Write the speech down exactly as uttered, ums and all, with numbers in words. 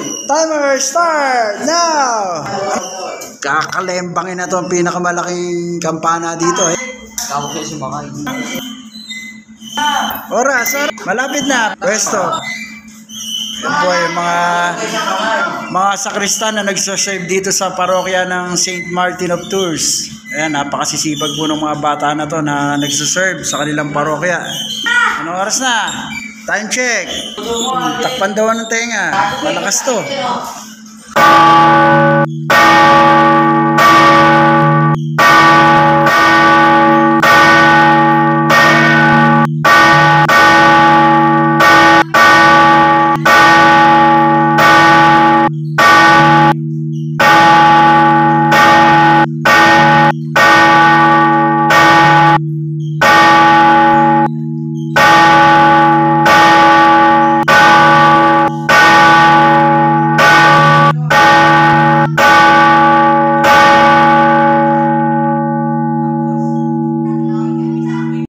Timer start now! Kakalembangin na to ang pinakamalaking kampana dito eh. Tawag kayo sumakay. Oras, oras. Malapit na. Pwesto. Yan po yung mga mga sakristan na nagsaserve dito sa parokya ng Saint Martin of Tours. Ayan, napakasisipag po ng mga bata na to na nagsaserve sa kanilang parokya. Anong oras na? Time check. Takpan daw ng tenga. Malakas to.